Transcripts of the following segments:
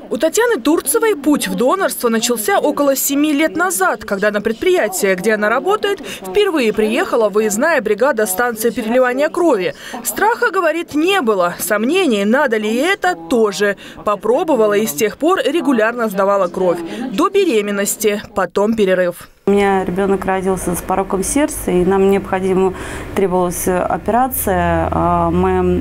У Татьяны Турцевой путь в донорство начался около 7 лет назад, когда на предприятие, где она работает, впервые приехала выездная бригада станции переливания крови. Страха, говорит, не было. Сомнений, надо ли это, тоже. Попробовала и с тех пор регулярно сдавала кровь. До беременности, потом перерыв. У меня ребенок родился с пороком сердца, и нам требовалась операция. Мы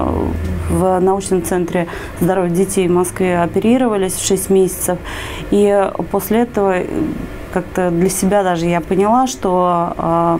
в научном центре здоровья детей в Москве оперировались в 6 месяцев. И после этого как-то для себя даже я поняла, что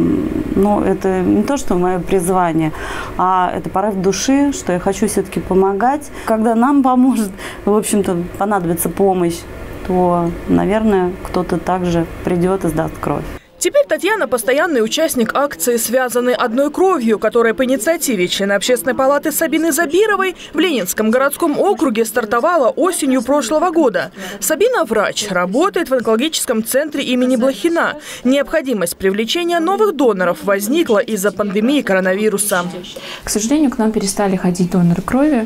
это не то, что мое призвание, а это порыв души, что я хочу все-таки помогать. Когда нам поможет, в общем-то, понадобится помощь, то, наверное, кто-то также придет и сдаст кровь. Теперь Татьяна – постоянный участник акции «Связаны одной кровью», которая по инициативе члена Общественной палаты Сабины Забировой в Ленинском городском округе стартовала осенью прошлого года. Сабина – врач, работает в онкологическом центре имени Блохина. Необходимость привлечения новых доноров возникла из-за пандемии коронавируса. К сожалению, к нам перестали ходить доноры крови.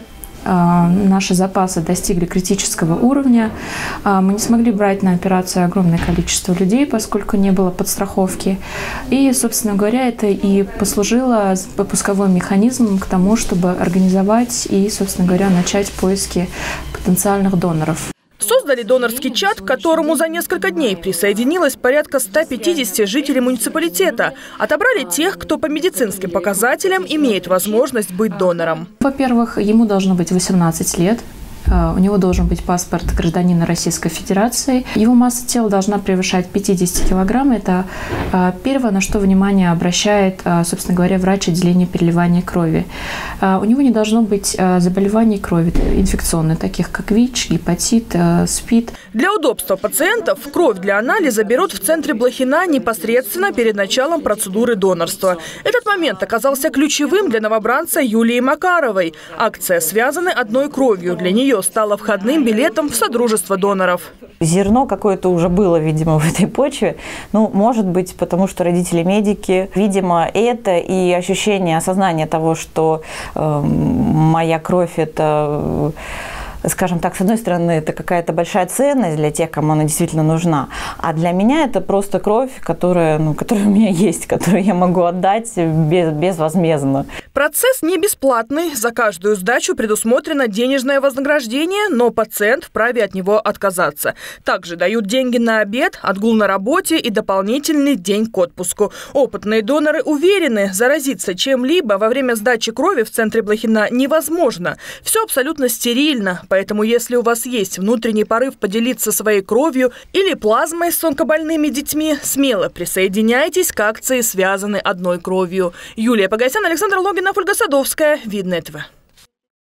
Наши запасы достигли критического уровня. Мы не смогли брать на операцию огромное количество людей, поскольку не было подстраховки. И, собственно говоря, это и послужило пусковым механизмом к тому, чтобы организовать и, собственно говоря, начать поиски потенциальных доноров. Создали донорский чат, к которому за несколько дней присоединилось порядка 150 жителей муниципалитета. Отобрали тех, кто по медицинским показателям имеет возможность быть донором. Во-первых, ему должно быть 18 лет. У него должен быть паспорт гражданина Российской Федерации. Его масса тела должна превышать 50 килограмм. Это первое, на что внимание обращает, собственно говоря, врач отделения переливания крови. У него не должно быть заболеваний крови инфекционных, таких как ВИЧ, гепатит, СПИД. Для удобства пациентов кровь для анализа берут в центре Блохина непосредственно перед началом процедуры донорства. Этот момент оказался ключевым для новобранца Юлии Макаровой. Акция «Связаны одной кровью» для нее стало входным билетом в Содружество доноров. Зерно какое-то уже было, видимо, в этой почве. Может быть, потому что родители медики. Видимо, это и ощущение, осознание того, что моя кровь – это, скажем так, с одной стороны, это какая-то большая ценность для тех, кому она действительно нужна. А для меня это просто кровь, которая у меня есть, которую я могу отдать безвозмездно. Процесс не бесплатный. За каждую сдачу предусмотрено денежное вознаграждение, но пациент вправе от него отказаться. Также дают деньги на обед, отгул на работе и дополнительный день к отпуску. Опытные доноры уверены, заразиться чем-либо во время сдачи крови в центре Блохина невозможно. Все абсолютно стерильно. Поэтому, если у вас есть внутренний порыв поделиться своей кровью или плазмой с онкобольными детьми, смело присоединяйтесь к акции «Связаны одной кровью». Юлия Погосян, Александр Логинов, Ольга Садовская. Видное ТВ.